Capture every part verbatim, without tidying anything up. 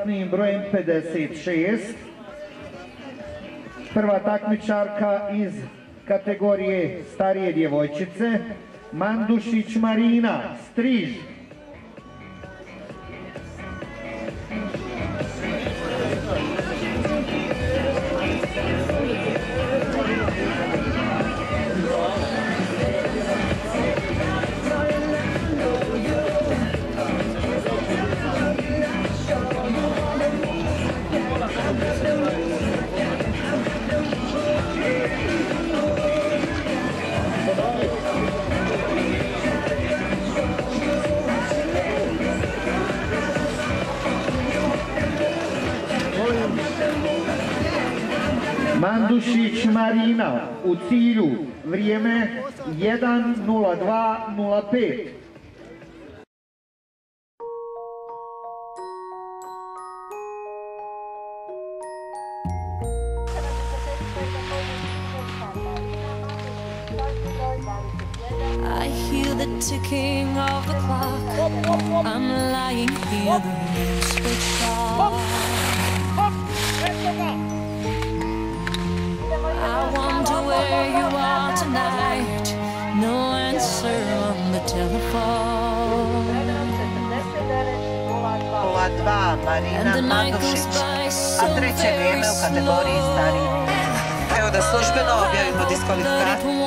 brojem pedeset šest. Prva takmičarka iz kategorije starije djevojčice, Mandušić Marina, Striž. Mandušić Marina u cilju, vrijeme jedan nula dva nula pet. I hear the ticking of the clock. I'm lying here, the moon switched off. I wonder where you are tonight. No answer on the telephone. nula dva Marina Mandušić, a treće vrijeme u kategoriji stariji. Evo da službeno objavimo diskvalifikaciju.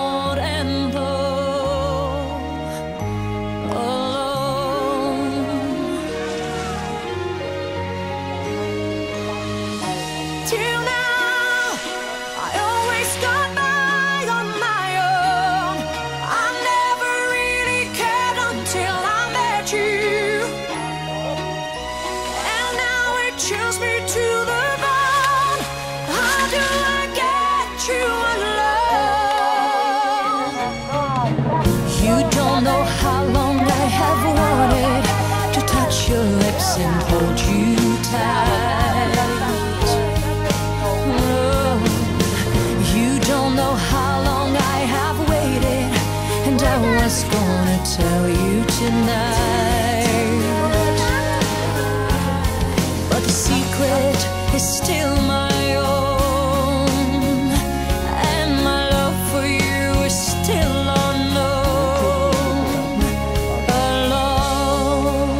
Chills me to the bone. How do I get you alone? You don't know how long I have wanted to touch your lips and hold you tight. Oh, you don't know how long I have waited, and I was gonna tell you tonight. The secret is still my own, and my love for you is still unknown. Alone.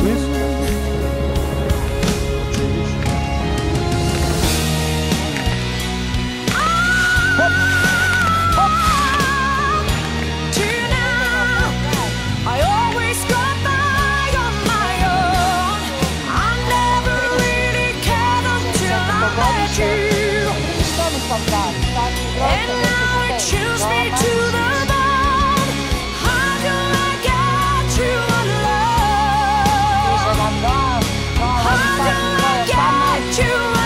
Till now, I always got by on my own. I never you. And now it chills me to the bone. How do I get you alone? How do I get you alone?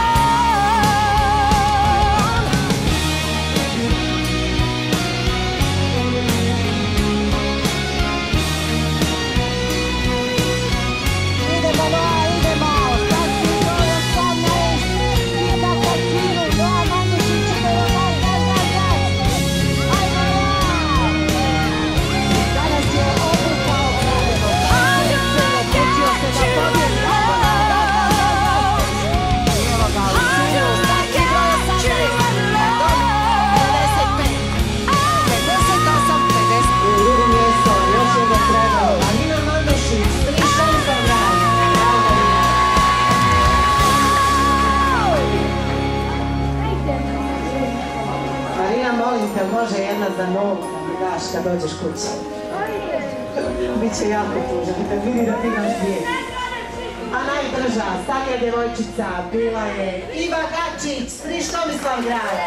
Molim te, može jedna za nogu da mi daš kad dođeš kući. Biće jako tužan kad vidi da ti imaš dvije. A najbrža, starija djevojčica bila je Iva Gačić, Striž Tomislavgrad.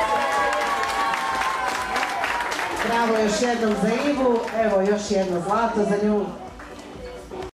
Bravo još jednom za Ivu, evo još jedno zlato za nju.